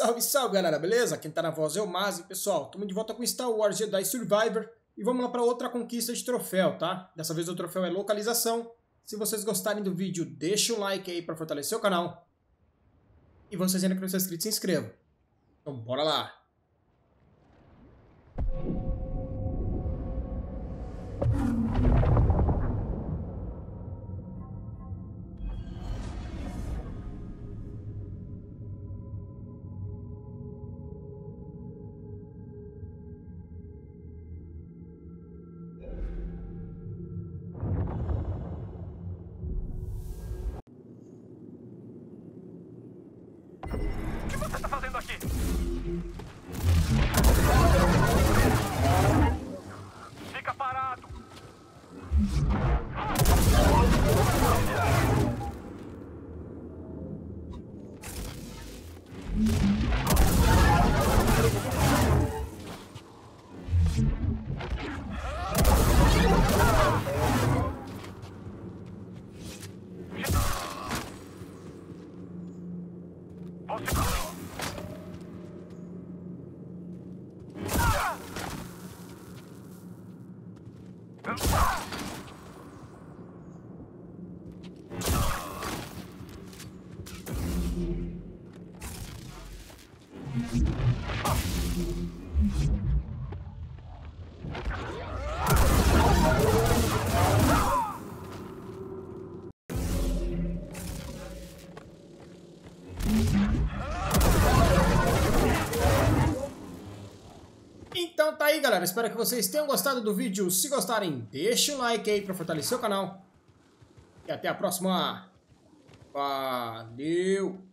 Salve, salve galera, beleza? Quem tá na voz é o Mazi, pessoal. Estamos de volta com Star Wars Jedi Survivor e vamos lá para outra conquista de troféu, tá? Dessa vez o troféu é localização. Se vocês gostarem do vídeo, deixa um like aí para fortalecer o canal. E vocês ainda que não são inscritos, se inscrevam. Então bora lá! O que você está fazendo aqui? Fica parado! Então tá aí galera, espero que vocês tenham gostado do vídeo. Se gostarem, deixa um like aí para fortalecer o canal. E até a próxima. Valeu!